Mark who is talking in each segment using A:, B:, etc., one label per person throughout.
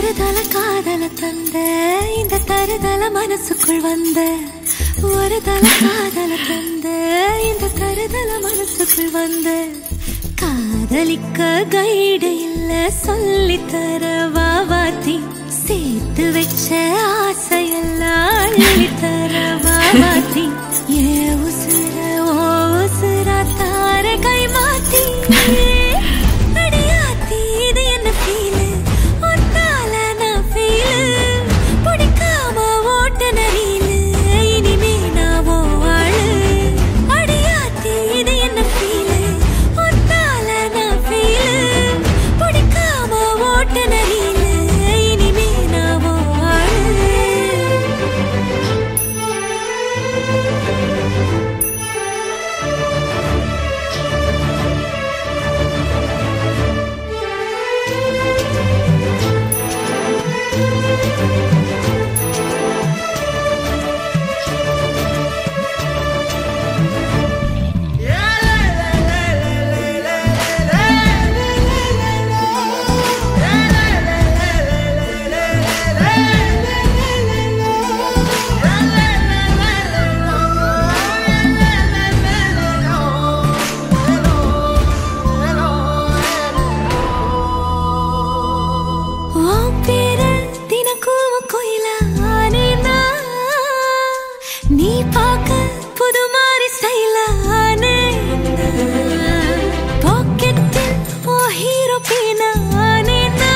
A: தல காதல தந்த இந்த தருதல மனசுக்குள் வந்த ஒரு தல காதல தந்த இந்த தருதல மனசுக்குள் வந்த காதலிக்க கைடு இல்ல சொல்லி தர வாவாத்தி சேர்த்து வச்ச ஆசையெல்லாம் அள்ளி தர வாவாத்தி ஏ உசுர ஓ உசுரா தார கை மாத்தி அடியாத்தி இது என்ன ஃபீலு ஒத்தால நான் ஃபீலு பிடிக்காம ஓட்ட நரீலு இனிமே நான் ஓ ஆளு அடியாத்தி இது என்ன ஃபீலு ஒத்தால நான் ஃபீலு பிடிக்காம ஓட்ட நரீலு இனிமே நான் ஓ ஆளு நீ பாக்க புது மாதிரி ஸ்டைலானே பாக்கெட்டில் ஓ ஹீரோ பீனானே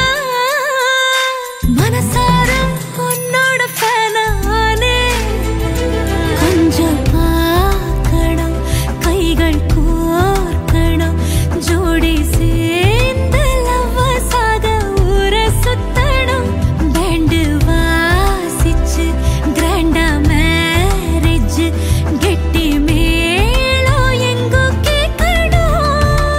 A: மனசார உன்னோட ஃபேனானே கொஞ்சம் பார்க்கணும் கைகள் கோர்க்கணும் ஜோடி சேர்ந்து லவ்வசாக ஊர சுத்தணும் பேண்டு வாசிச்சு கிராண்டா கெட்டி மேளோ எங்கோ கேட்கணும்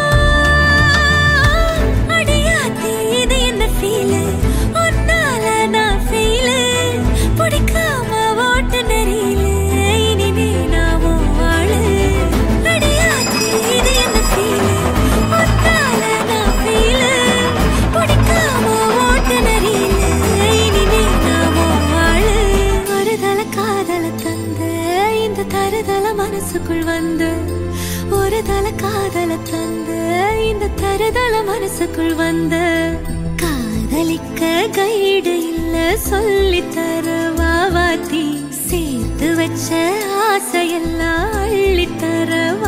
A: அடியாத்தி இது என்ன ஃபீலு ஒன்னால நான் ஃபீலு பிடிக்காம ஓட்டு நெறியில இனிமே நான் ஆளு அடியாத்தி இது என்ன ஃபீலு ஒன்னால நான் ஃபீலு பிடிக்காம ஓட்டு நெறியில இனிமே நான் ஆளு ஒரு தல காதல தந்த இந்த தருதல மனசுக்குள் வந்து ஒரு தல காதல தந்த இந்த தருதல மனசுக்குள் வந்து காதலிக்க கைடு இல்ல சொல்லி தர வாவாத்தி சேர்த்து வச்ச ஆசையெல்லாம் அள்ளி தர